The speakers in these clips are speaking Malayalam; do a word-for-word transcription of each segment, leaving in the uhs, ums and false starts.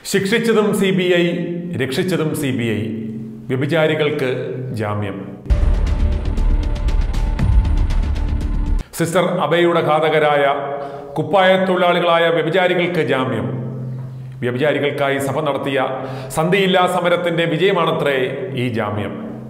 ശിക്ഷിച്ചതും സി ബി ഐ, രക്ഷിച്ചതും സി ബി ഐ. വ്യഭിചാരികൾക്ക് ജാമ്യം. സിസ്റ്റർ അഭയയുടെ ഘാതകരായ കുപ്പായത്തൊഴിലാളികളായ വ്യഭിചാരികൾക്ക് ജാമ്യം. വ്യഭിചാരികൾക്കായി സഭ നടത്തിയ സന്ധിയില്ലാ സമരത്തിന്റെ വിജയമാണത്രേ ഈ ജാമ്യം.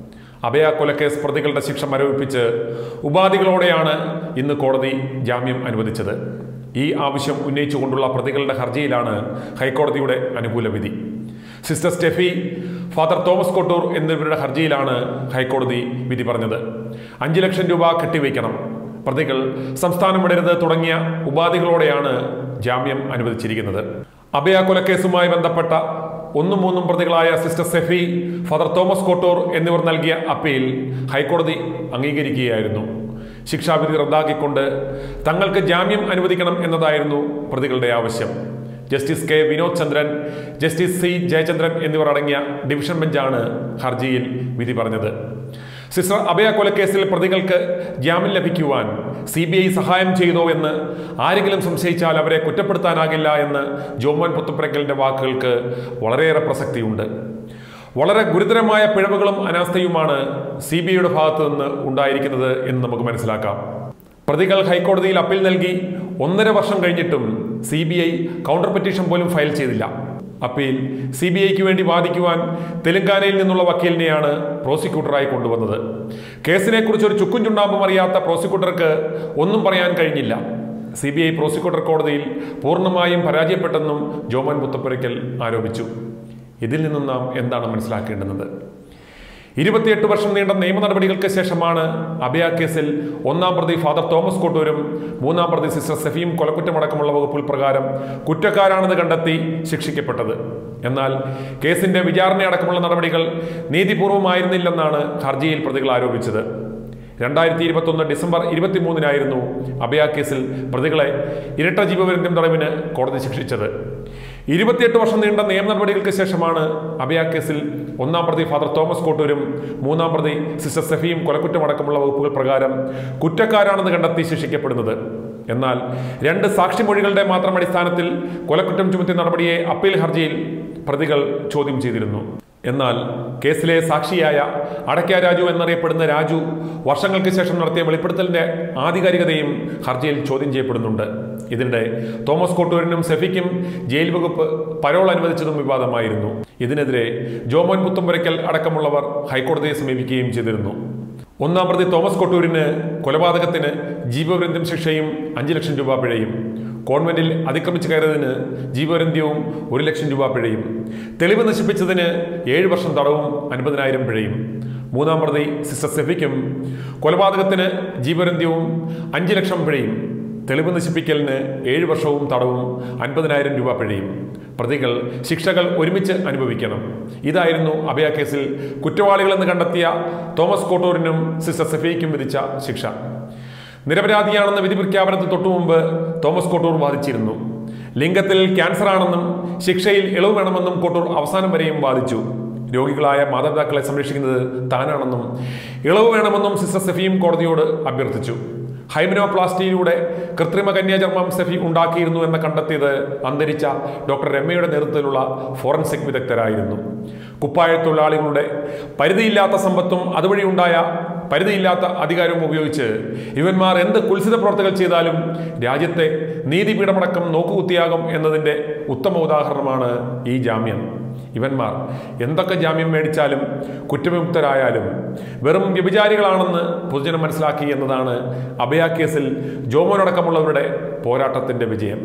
അഭയ കൊലക്കേസ് പ്രതികളുടെ ശിക്ഷ മരവിപ്പിച്ച് ഉപാധികളോടെയാണ് ഇന്ന് കോടതി ജാമ്യം അനുവദിച്ചത്. ഈ ആവശ്യം ഉന്നയിച്ചുകൊണ്ടുള്ള പ്രതികളുടെ ഹർജിയിലാണ് ഹൈക്കോടതിയുടെ അനുകൂല വിധി. Sister Stephy, father Thomas Kottoor എന്നിവരുടെ ഹർജിയിലാണ് ഹൈക്കോടതി വിധി പറഞ്ഞത്. അഞ്ചു ലക്ഷം രൂപ കെട്ടിവയ്ക്കണം, പ്രതികൾ സംസ്ഥാനം വിടരുത് തുടങ്ങിയ ഉപാധികളോടെയാണ് ജാമ്യം അനുവദിച്ചിരിക്കുന്നത്. അഭയ കൊലക്കേസുമായി ബന്ധപ്പെട്ട ഒന്നും മൂന്നും പ്രതികളായ sister Sephy, father Thomas Kottoor എന്നിവർ നൽകിയ അപ്പീൽ ഹൈക്കോടതി അംഗീകരിക്കുകയായിരുന്നു. ശിക്ഷാവിധി റദ്ദാക്കിക്കൊണ്ട് തങ്ങൾക്ക് ജാമ്യം അനുവദിക്കണം എന്നതായിരുന്നു പ്രതികളുടെ ആവശ്യം. Justice K Vinod Chandran, justice C Jayachandran എന്നിവർ അടങ്ങിയ ഡിവിഷൻ ബെഞ്ചാണ് ഹർജിയിൽ വിധി പറഞ്ഞത്. സിസ്റ്റർ അഭയ കൊലക്കേസിൽ പ്രതികൾക്ക് ജാമ്യം ലഭിക്കുവാൻ സി ബി ഐ സഹായം ചെയ്തോ എന്ന് ആരെങ്കിലും സംശയിച്ചാൽ അവരെ കുറ്റപ്പെടുത്താനാകില്ല എന്ന് ജോമോൻ പുത്തുപ്പുരയ്ക്കലിന്റെ വാക്കുകൾക്ക് വളരെയേറെ പ്രസക്തിയുണ്ട്. വളരെ ഗുരുതരമായ പിഴവുകളും അനാസ്ഥയുമാണ് സി ബി ഐയുടെ ഭാഗത്തു നിന്ന് ഉണ്ടായിരിക്കുന്നത് എന്ന് നമുക്ക് മനസ്സിലാക്കാം. പ്രതികൾ ഹൈക്കോടതിയിൽ അപ്പീൽ നൽകി ഒന്നര വർഷം കഴിഞ്ഞിട്ടും C B I counter petition പോലും ഫയൽ ചെയ്തില്ല. അപ്പീൽ സി ബി ഐക്ക് വേണ്ടി വാദിക്കുവാൻ തെലങ്കാനയിൽ നിന്നുള്ള വക്കീലിനെയാണ് പ്രോസിക്യൂട്ടറായി കൊണ്ടുവന്നത്. കേസിനെ കുറിച്ച് ഒരു ചുക്കും ചുണ്ടാമ്പും അറിയാത്ത പ്രോസിക്യൂട്ടർക്ക് ഒന്നും പറയാൻ കഴിഞ്ഞില്ല. സി ബി ഐ പ്രോസിക്യൂട്ടർ കോടതിയിൽ പൂർണ്ണമായും പരാജയപ്പെട്ടെന്നും ജോമോൻ പുത്തുപ്പുരയ്ക്കൽ ആരോപിച്ചു. ഇതിൽ നിന്നും നാം എന്താണ് മനസ്സിലാക്കേണ്ടുന്നത്? ഇരുപത്തിയെട്ട് വർഷം നീണ്ട നിയമ നടപടികൾക്ക് ശേഷമാണ് അഭയ കേസിൽ ഒന്നാം പ്രതി ഫാദർ തോമസ് കൊട്ടൂരും മൂന്നാം പ്രതി സിസ്റ്റർ സെഫിയും കൊലക്കുറ്റമടക്കമുള്ള വകുപ്പുകൾ പ്രകാരം കുറ്റക്കാരാണെന്ന് കണ്ടെത്തി ശിക്ഷിക്കപ്പെട്ടത്. എന്നാൽ കേസിന്റെ വിചാരണയടക്കമുള്ള നടപടികൾ നീതിപൂർവമായിരുന്നില്ലെന്നാണ് ഹർജിയിൽ പ്രതികൾ ആരോപിച്ചത്. രണ്ടായിരത്തി ഇരുപത്തി ഒന്ന് ഡിസംബർ ഇരുപത്തി മൂന്നിനായിരുന്നു അഭയ കേസിൽ പ്രതികളെ ഇരട്ട ജീവപര്യന്തം തടവിന് കോടതി ശിക്ഷിച്ചത്. ഇരുപത്തിയെട്ട് വർഷം നീണ്ട നിയമ നടപടികൾക്ക് ശേഷമാണ് അഭയ കേസിൽ ഒന്നാം പ്രതി ഫാദർ തോമസ് കൊട്ടൂരും മൂന്നാം പ്രതി സിസ്റ്റർ സെഫിയും കൊലക്കുറ്റമടക്കമുള്ള വകുപ്പുകൾ പ്രകാരം കുറ്റക്കാരാണെന്ന് കണ്ടെത്തി ശിക്ഷിക്കപ്പെടുന്നത്. എന്നാൽ രണ്ട് സാക്ഷിമൊഴികളുടെ മാത്രം അടിസ്ഥാനത്തിൽ കൊലക്കുറ്റം ചുമത്തിയ നടപടിയെ അപ്പീൽ ഹർജിയിൽ പ്രതികൾ ചോദ്യം ചെയ്തിരുന്നു. എന്നാൽ കേസിലെ സാക്ഷിയായ അടയ്ക്ക രാജു എന്നറിയപ്പെടുന്ന രാജു വർഷങ്ങൾക്ക് ശേഷം നടത്തിയ വെളിപ്പെടുത്തലിന്റെ ആധികാരികതയും ഹർജിയിൽ ചോദ്യം ചെയ്യപ്പെടുന്നുണ്ട്. ഇതിനിടെ തോമസ് കൊട്ടൂരിനും സെഫിക്കും ജയിൽ വകുപ്പ് പരോൾ അനുവദിച്ചതും വിവാദമായിരുന്നു. ഇതിനെതിരെ ജോമോൻ പുത്തുപ്പുരയ്ക്കൽ അടക്കമുള്ളവർ ഹൈക്കോടതിയെ സമീപിക്കുകയും ചെയ്തിരുന്നു. ഒന്നാം പ്രതി തോമസ് കൊട്ടൂരിന് കൊലപാതകത്തിന് ജീവപര്യന്തം ശിക്ഷയും അഞ്ചു ലക്ഷം രൂപ പിഴയും, കോൺവെന്റിൽ അതിക്രമിച്ചു കയറിയതിന് ജീവപര്യന്തവും ഒരു ലക്ഷം രൂപ പിഴയും, തെളിവ് നശിപ്പിച്ചതിന് ഏഴ് വർഷം തടവും അൻപതിനായിരം പിഴയും. മൂന്നാം പ്രതി സിസ്റ്റർ സെഫിക്കും കൊലപാതകത്തിന് ജീവപര്യന്തവും അഞ്ചു ലക്ഷം പിഴയും, തെളിവ് നശിപ്പിക്കലിന് ഏഴ് വർഷവും തടവും അൻപതിനായിരം രൂപ പിഴയും. പ്രതികൾ ശിക്ഷകൾ ഒരുമിച്ച് അനുഭവിക്കണം. ഇതായിരുന്നു അഭയ കേസിൽ കുറ്റവാളികളെന്ന് കണ്ടെത്തിയ തോമസ് കൊട്ടൂരിനും സിസ്റ്റർ സെഫിക്കും വിധിച്ച ശിക്ഷ. നിരപരാധിയാണെന്ന വിധി പ്രഖ്യാപനത്തിന് തൊട്ടുമുമ്പ് തോമസ് കൊട്ടൂർ വാദിച്ചിരുന്നു. ലിംഗത്തിൽ ക്യാൻസർ ആണെന്നും ശിക്ഷയിൽ ഇളവ് വേണമെന്നും കൊട്ടൂർ അവസാനം വരെയും വാദിച്ചു. രോഗികളായ മാതാപിതാക്കളെ സംരക്ഷിക്കുന്നത് താനാണെന്നും ഇളവ് വേണമെന്നും സിസ്റ്റർ സെഫിയും കോടതിയോട് അഭ്യർത്ഥിച്ചു. ഹൈമനോപ്ലാസ്റ്റിയിലൂടെ കൃത്രിമ കന്യാചർമ്മം സെഫി ഉണ്ടാക്കിയിരുന്നു എന്ന് കണ്ടെത്തിയത് അന്തരിച്ച ഡോക്ടർ രമ്യയുടെ നേതൃത്വത്തിലുള്ള ഫോറൻസിക് വിദഗ്ധരായിരുന്നു. കുപ്പായത്തൊഴിലാളികളുടെ പരിധിയില്ലാത്ത സമ്പത്തും അതുവഴി ഉണ്ടായ പരിധിയില്ലാത്ത അധികാരവും ഉപയോഗിച്ച് ഇവന്മാർ എന്ത് കുൽസിത പ്രവർത്തികൾ ചെയ്താലും രാജ്യത്തെ നീതിപീഠമടക്കം നോക്കുകുത്തിയാകും എന്നതിൻ്റെ ഉത്തമ ഉദാഹരണമാണ് ഈ ജാമ്യം. ഇവന്മാർ എന്തൊക്കെ ജാമ്യം മേടിച്ചാലും കുറ്റവിമുക്തരായാലും വെറും വ്യഭിചാരികളാണെന്ന് പൊതുജനം മനസ്സിലാക്കി എന്നതാണ് അഭയ കേസിൽ ജോമോനടക്കമുള്ളവരുടെ പോരാട്ടത്തിന്റെ വിജയം.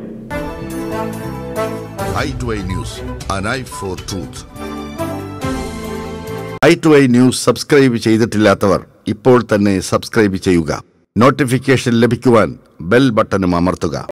Eye to eye news, an eye for truth. Eye to eye news subscribe ചെയ്തിട്ടില്ലാത്തവർ ഇപ്പോൾ തന്നെ സബ്സ്ക്രൈബ് ചെയ്യുക. നോട്ടിഫിക്കേഷൻ ലഭിക്കുവാൻ ബെൽ ബട്ടണും അമർത്തുക.